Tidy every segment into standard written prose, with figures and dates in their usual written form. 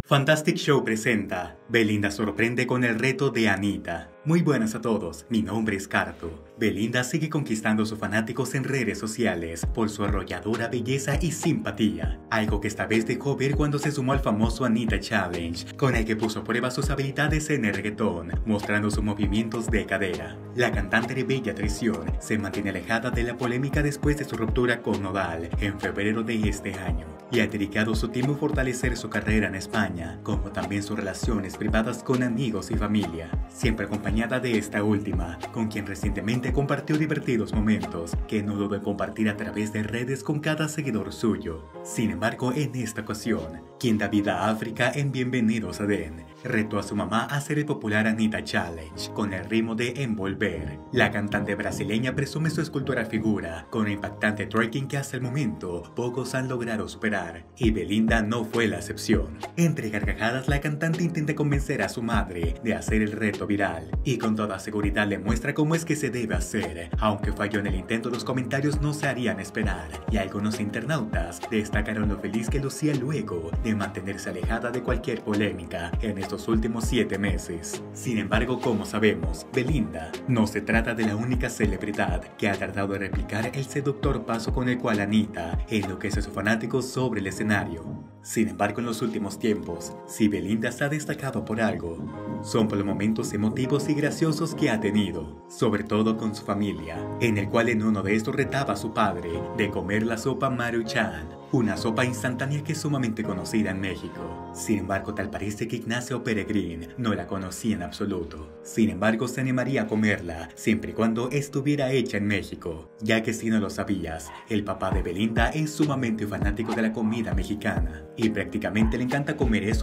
Fantastic Show presenta Belinda sorprende con el reto de Anitta. Muy buenas a todos, mi nombre es Carto. Belinda sigue conquistando a sus fanáticos en redes sociales por su arrolladora belleza y simpatía, algo que esta vez dejó ver cuando se sumó al famoso Anitta Challenge, con el que puso a prueba sus habilidades en el reggaetón, mostrando sus movimientos de cadera. La cantante de bella traición se mantiene alejada de la polémica después de su ruptura con Nodal en febrero de este año, y ha dedicado su tiempo a fortalecer su carrera en España, como también sus relaciones privadas con amigos y familia, siempre acompañada de esta última, con quien recientemente compartió divertidos momentos que no dudó en compartir a través de redes con cada seguidor suyo. Sin embargo, en esta ocasión, quien da vida a África en Bienvenidos a Den, retó a su mamá a hacer el popular Anitta Challenge con el ritmo de Envolver. La cantante brasileña presume su escultura figura con un impactante twerking que hasta el momento pocos han logrado superar, y Belinda no fue la excepción. Entre gargajadas, la cantante intenta convencer a su madre de hacer el reto viral, y con toda seguridad le muestra cómo es que se debe hacer. Aunque falló en el intento, los comentarios no se harían esperar, y algunos internautas destacaron lo feliz que lucía luego de mantenerse alejada de cualquier polémica en estos últimos 7 meses. Sin embargo, como sabemos, Belinda no se trata de la única celebridad que ha tratado de replicar el seductor paso con el cual Anitta enloquece a sus fanáticos sobre el escenario. Sin embargo, en los últimos tiempos, si Belinda se ha destacado por algo, son por los momentos emotivos y graciosos que ha tenido, sobre todo con su familia, en el cual en uno de estos retaba a su padre de comer la sopa Maruchan, una sopa instantánea que es sumamente conocida en México. Sin embargo, tal parece que Ignacio Peregrín no la conocía en absoluto. Sin embargo, se animaría a comerla siempre y cuando estuviera hecha en México, ya que si no lo sabías, el papá de Belinda es sumamente fanático de la comida mexicana y prácticamente le encanta comer eso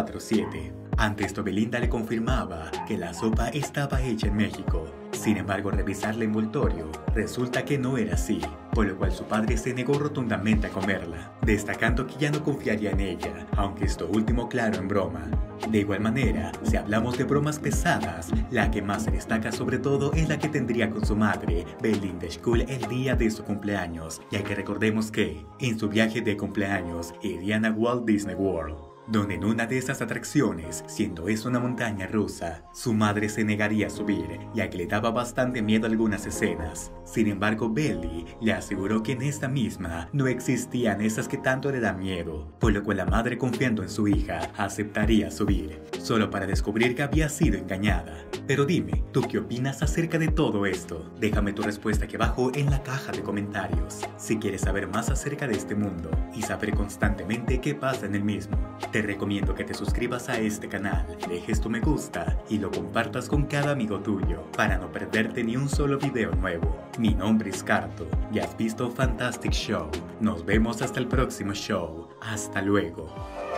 24/7. Ante esto, Belinda le confirmaba que la sopa estaba hecha en México. Sin embargo, al revisar el envoltorio, resulta que no era así, por lo cual su padre se negó rotundamente a comerla, destacando que ya no confiaría en ella, aunque esto último claro en broma. De igual manera, si hablamos de bromas pesadas, la que más se destaca sobre todo es la que tendría con su madre, Belinda School, el día de su cumpleaños, ya que recordemos que, en su viaje de cumpleaños, irían a Walt Disney World, donde en una de esas atracciones, siendo eso una montaña rusa, su madre se negaría a subir, ya que le daba bastante miedo algunas escenas. Sin embargo, Belly le aseguró que en esta misma no existían esas que tanto le dan miedo, por lo cual la madre, confiando en su hija, aceptaría subir, solo para descubrir que había sido engañada. Pero dime, ¿tú qué opinas acerca de todo esto? Déjame tu respuesta aquí abajo en la caja de comentarios. Si quieres saber más acerca de este mundo y saber constantemente qué pasa en el mismo, te recomiendo que te suscribas a este canal, dejes tu me gusta y lo compartas con cada amigo tuyo para no perderte ni un solo video nuevo. Mi nombre es Carto y has visto Fantastic Show. Nos vemos hasta el próximo show. Hasta luego.